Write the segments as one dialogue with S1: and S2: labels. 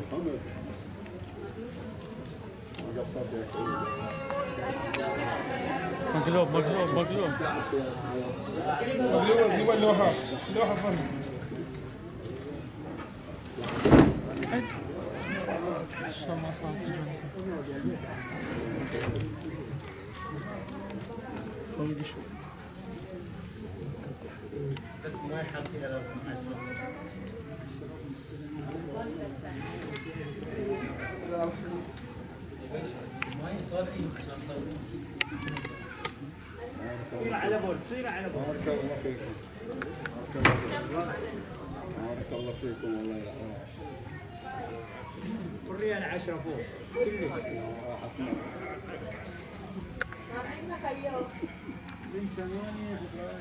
S1: مقلوب مقلوب مقلوب
S2: مقلوب هو اللوحة لوحة فرن
S1: شو ما صار فوق شوي
S3: بس ما يحط فيها ما يطلع عشان نصور.
S4: تصير على بول تصير على بول.
S5: بارك الله فيكم. بارك الله فيكم والله يا
S4: والريال 10 فوق. كله. من 8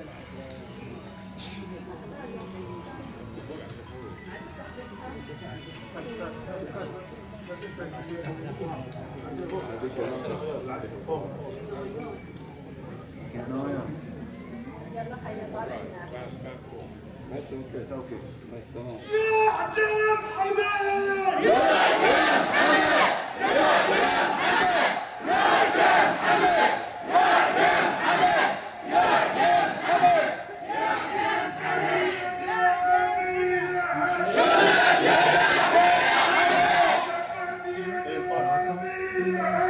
S6: يلا خلينا طالعين.
S5: بس اوكي اوكي بس تمام.
S2: يا عجب حمد
S7: يا عجب حمد يا عجب حمد يا عجب حمد يا عجب حمد يا عجب حمد يا عجب حمد يا عجب حمد